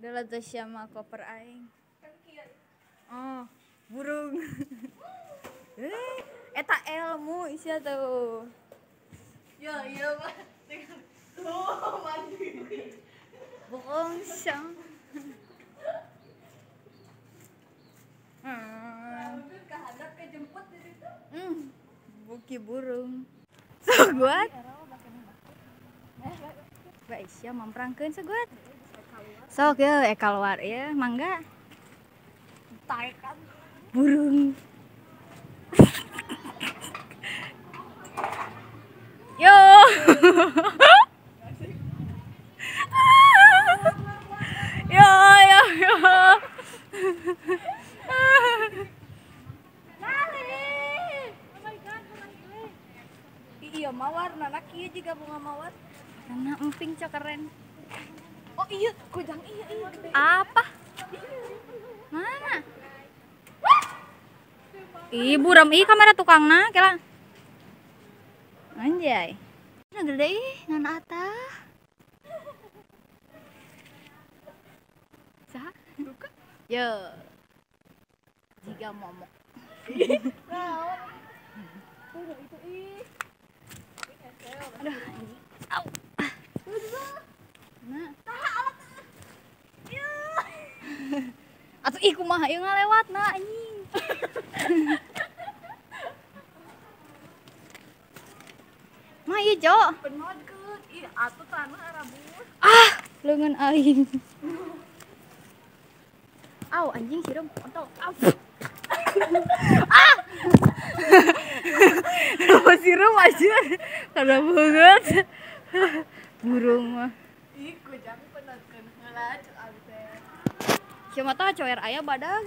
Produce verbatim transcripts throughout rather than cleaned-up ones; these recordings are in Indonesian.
Udah tuh sama koper aing. Oh, burung. Eh, eta ilmu isya tuh. Ya, iya mah. Oh, mandi. Bohong sang. Hmm. Kahadap ke jemput di situ. Hmm. Buki burung. Seguat. Mbak Isya mamprangkeun seguat. Sok ya, eh keluar ya, mangga. Taekan Burung. Yo. Yo yo yo. iya mawar nana kieu juga bunga mawar. Karena emping cok keren. Oh iya, kujang iya iya gede. Apa? Mana? Ih, buram ih kamera tukangna kela. Anjay. Nah gede ih, nana atah. Saha? Yo. Jika momok. Nah, udah itu ih. Aduh, anjing. Au. Nah. Atuh ih kumaha ieu ngalewatna anjing. Mah ieu, Jo. Penodkeun. Ih, atuh tanah arabus. Ah, leungeun aing. Au anjing sireum kontol. Au. Ah. Apa sireum aja. Kada banget. Burung mah. Ih, kujang penodkeun heula cek abi teh. Sieu mah tah coer aya badag.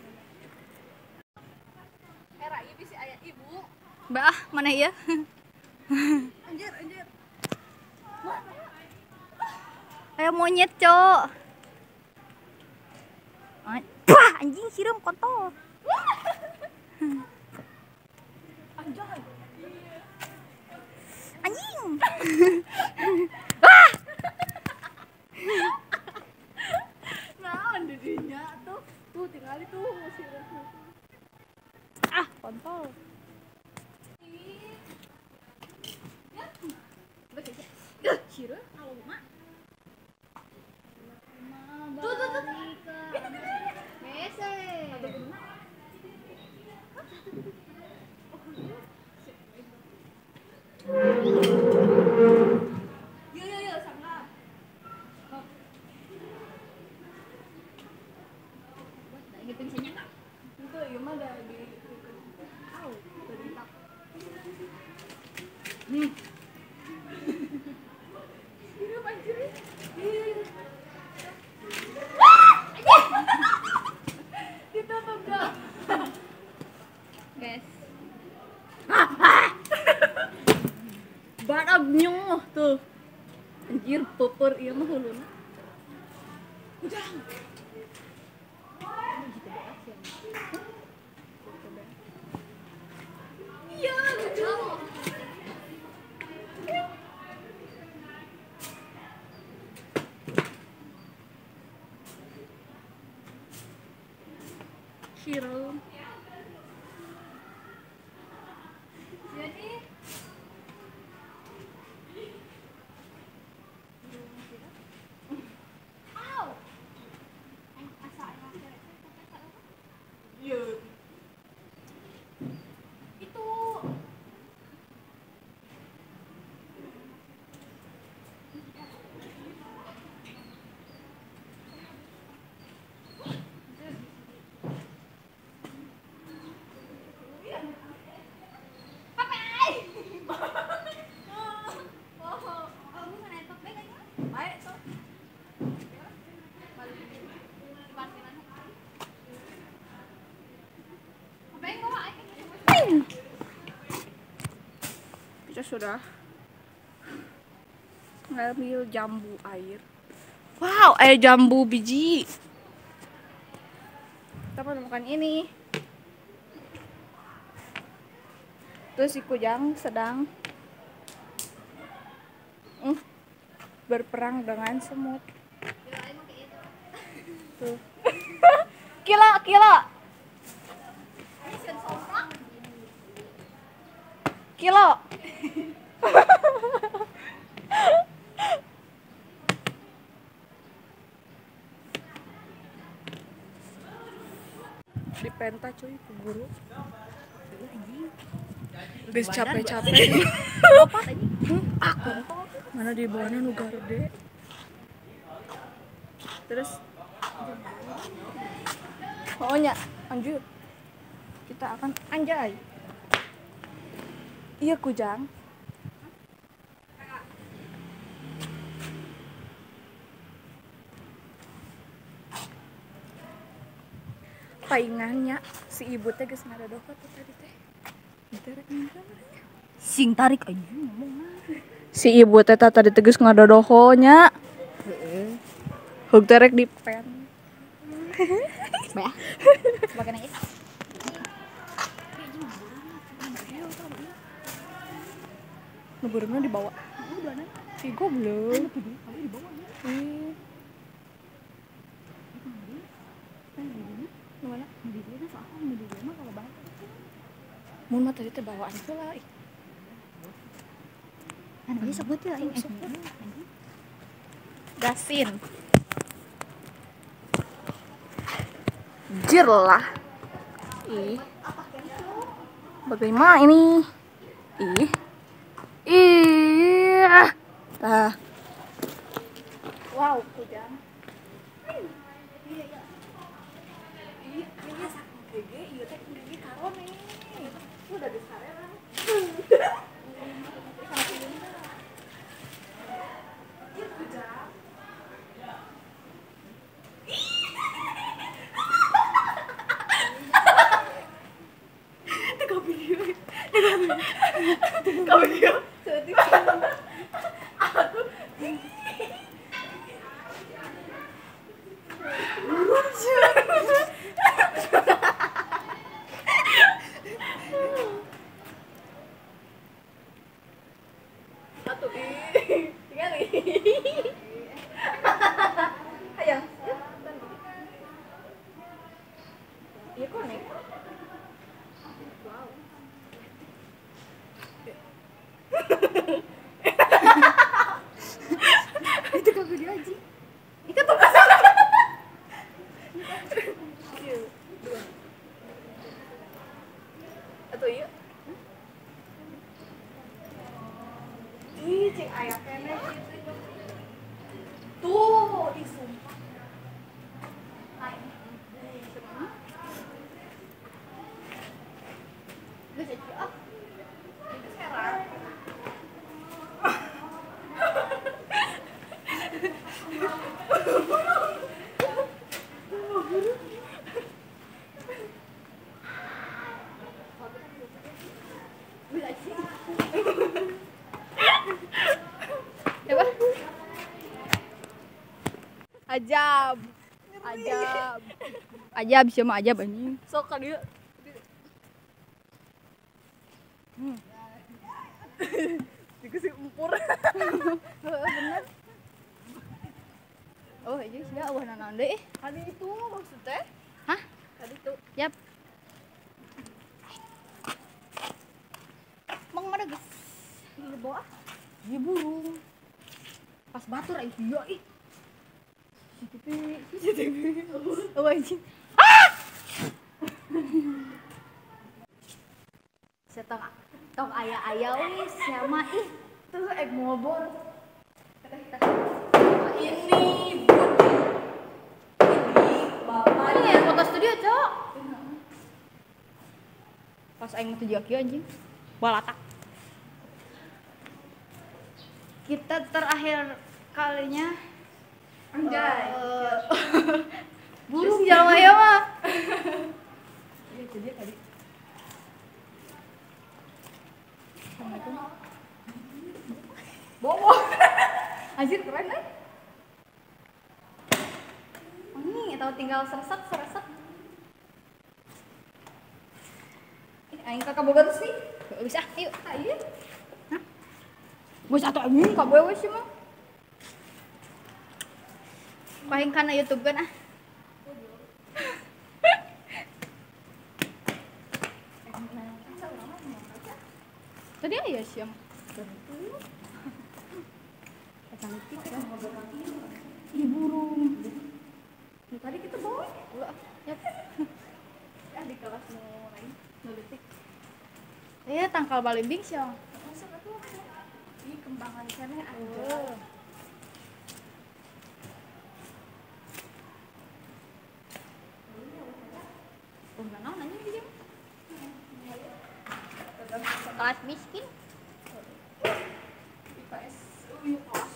Era ieu bisi aya ibu. Mbak ah, mana ieu? Anjir, anjir. Aya monyet, Cok. Wah, anjing sireum kontol. Anjay. Anjing. Ah! Naon di dinya tuh? Tuh tinggal itu sireup. Ah, kontol. Ih, sireum aluma. Tuh, tuh, tuh. Bese. Yo yo yo sangga. Gitu bisa nyetak. Itu ieu mah da di au, tadi tak. Hmm. Hirup anjir. Ih. Ditutup dah. Guys. Badag nyuh tuh. Anjir peuper ieu mah huluna. Kujang. Iya, kujang. Sireum. Jadi Au. Iya. Itu baik tuh. Kita sudah ngambil jambu air. Wow, air jambu biji. Kita menemukan ini. Terus si Kujang sedang mm, berperang dengan semut. Tuh. Kilo, kilo. Kilo. Di penta cuy ke guru. Geus capek-capek. Aku mana di bawahnya nu gede. Terus pokoknya anjir kita akan anjay. Iya Kujang. Paingannya si ibu teh geus ngadadoka tuh tadi teh. Derek ngomong. Sing tarik aja ngomong mah. Si ibu teh tadi teh geus ngadadohonya. Heeh. Hug derek di pen. Bae ah. Sebagai nangis. Ngeburungnya dibawa. Si goblok. Ih. Gimana? Mun mah tadi teh bawaan heula. Anu ieu sebut ya aing. Gasin. Jir lah. Ih. Bagaimana ini? Ih. Ih. Tah. Wow, Kujang. Udah besar ya kan? Kau video. Satu ih, tinggal nih. Ayo. Iya konek. Wow. Itu kau video aja. Itu tuh. Atau iya. Ih, cing aya keneh gitu. Tuh, ih sumpah. Hai. Geus aja ah. Itu serang. Coba. Ajab. Ajab. Ajab sih mah ajab anjing. Sok ka dieu. Hmm. Juga si empur. Heeh bener. Oh, ieu sih eueuh naon deui. Tadi itu maksudnya? Hah? Tadi itu. Yap. Mang mana geus Di bawah. di burung. Pas batur ih iya ih. C C T V, C C T V. Oh anjing. Ah! Setong tong aya-aya wis nya mah ih. Tuh ek ngobor. Ini ini bapak ini ya foto studio cok pas aing tujuh kieu anjing balatak kita terakhir kalinya Anjay. uh, burung jalan ya mah Iya itu dia tadi. Assalamualaikum. bobo anjir keren eh ini tahu tinggal sereset sereset ini aing kakak boga sih bisa yuk ayo hah gue satu anjing kak boga sih mah paling kana YouTube kan ah Tadi ya siang. Cantik ya. Ih burung. Tadi kita bawa Enggak. Ya. ya di kelas mau lain ngedetik. Iya tangkal balimbing siang. Masuk atuh. Ih kembangan sana ada. Oh. Bukan naon anjing di dieu. Kelas miskin. I P S. Oh, iya kelas.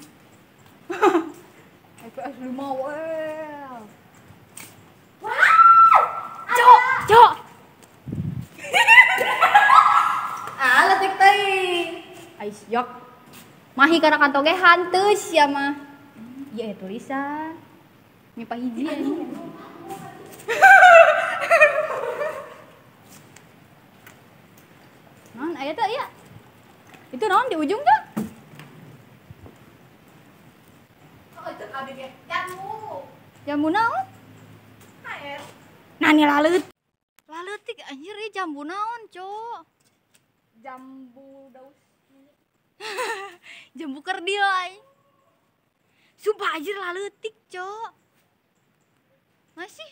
I P S lima well. Cok, Cok. ah letik teuing. Ais yok. Mahi kana kantoge hanteus ya mah. Iya tulisan. Mipa hiji anjing. Naon aya teh aya? Itu naon di ujung teh? Oh, itu abi ge. Jamu. Jambu naon? Haer. Nani lalut. Laleutik anjir ieu jambu naon, Cok? Jambu daus. Jambu kerdil aing. Sumpah anjir laleutik, Cok. Masih?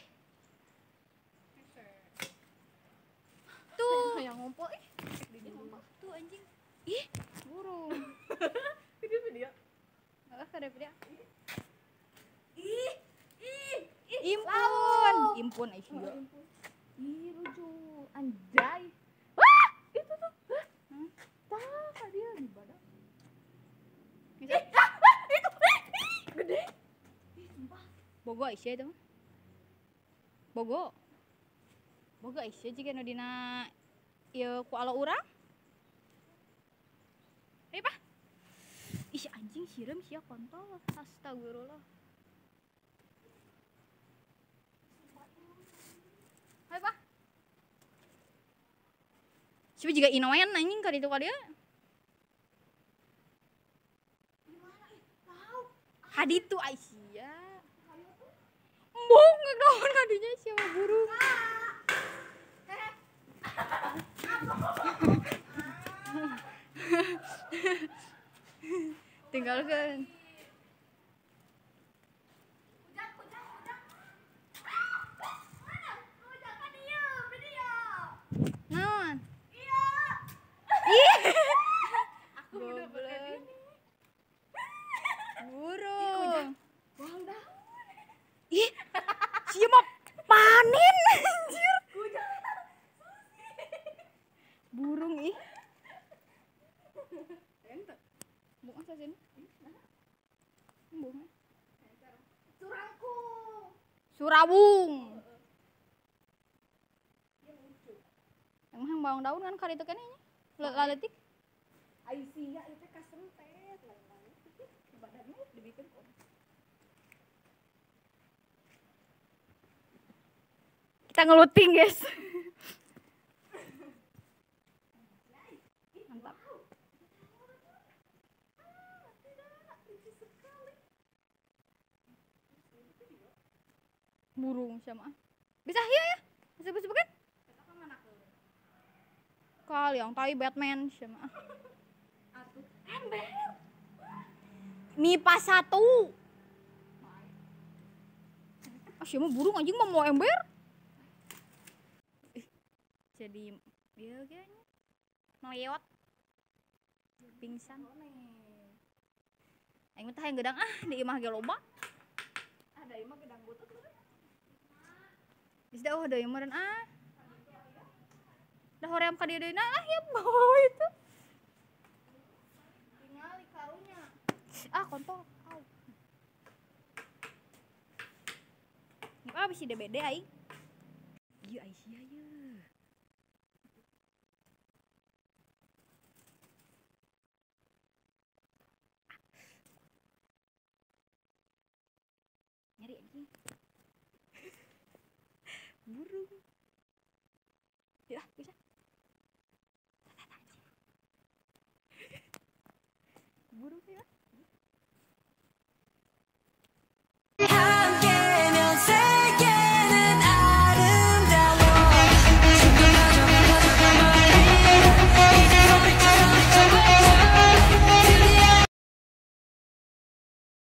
Tuh. Yang ngumpul ih. Di rumah tuh anjing. Ih, burung. Video-video. Enggak kada dia. Ih, ih, ih. Impun, impun Aisyah. Ih, lucu. Anjay. Wah, itu tuh. Hmm? Tah, dia di badan. Bisa? Itu. Gede. Ih, sumpah. Bogo Aisyah itu. Bogo. Bogo Aisyah jika nu dina ieu ku alo urang. Hei, Pak. Ih, anjing sireum sia kontol. Astagfirullah. Hai, Pak. Siapa juga inoen anjing ka ditu ka dia. Haditu Aisyah. Mbong ngadawan kadinya siapa burung. Tinggalkan. Ujak, ujak, ujak. Mana? Ujak kan dia, video. Naon? Iya. Ih. Aku udah pakai ini. Burung. Wang dah. Ih. Sia mah panen anjir. Ujak. Burung ih. Ente. Bung asa sini. Bung. Surangku. Surawung. Yang mah bawang daun kan kali itu kan ini. Laletik. Aisyah itu kasentet lain-lain. Badannya dibikin kok. Kita ngeluting, guys. Mantap. Burung sama. Bisa hieu ya? Sebut-sebut kan? Kali yang tai Batman sama. Atuh ember. Mipa satu. Ah, siapa burung anjing mau mau ember? Ih, jadi dia kayaknya melewat pingsan. Aing mah tah yang gedang ah di imah ge loba. Ada imah gedang butut lu. Geus da oh deui meureun ah. Dah hoream ka dieu deui nah ah ya bawa itu. Tinggal karunya. Ah kontol. Au. Ngap abis si D B D aing. Ieu Aisyah ye. Nyari anjing. Burung.